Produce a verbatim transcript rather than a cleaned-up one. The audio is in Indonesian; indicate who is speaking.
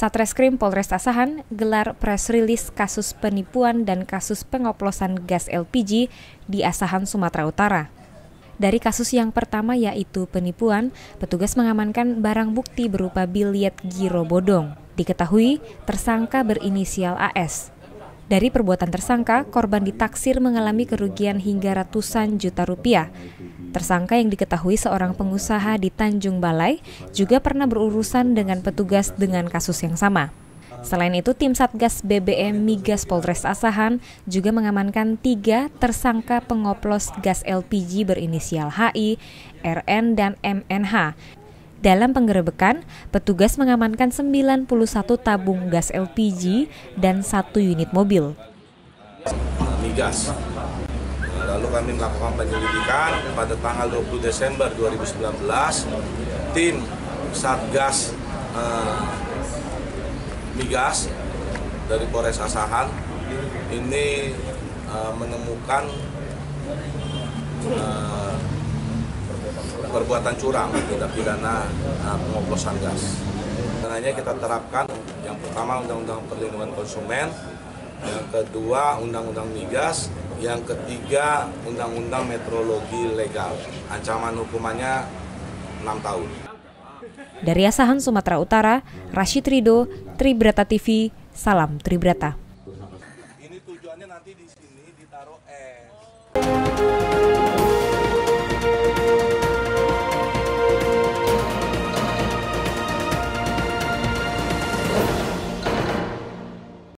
Speaker 1: Satreskrim Polres Asahan gelar press release kasus penipuan dan kasus pengoplosan gas L P G di Asahan, Sumatera Utara. Dari kasus yang pertama yaitu penipuan, petugas mengamankan barang bukti berupa biliet giro bodong. Diketahui tersangka berinisial A S. Dari perbuatan tersangka, korban ditaksir mengalami kerugian hingga ratusan juta rupiah. Tersangka yang diketahui seorang pengusaha di Tanjung Balai juga pernah berurusan dengan petugas dengan kasus yang sama. Selain itu, tim Satgas B B M Migas Polres Asahan juga mengamankan tiga tersangka pengoplos gas L P G berinisial H I, R N, dan M N H. Dalam penggerebekan, petugas mengamankan sembilan puluh satu tabung gas L P G dan satu unit mobil.
Speaker 2: Migas. Lalu kami melakukan penyelidikan pada tanggal dua puluh Desember dua ribu sembilan belas, tim Satgas eh, Migas dari Polres Asahan ini eh, menemukan eh, perbuatan curang, tindak pidana eh, pengoplosan gas. Caranya kita terapkan yang pertama Undang-Undang Perlindungan Konsumen, yang kedua Undang-Undang Migas, yang ketiga Undang-Undang Metrologi Legal. Ancaman hukumannya enam tahun.
Speaker 1: Dari Asahan, Sumatera Utara, Rashid Ridho, Tribrata T V, salam Tribrata.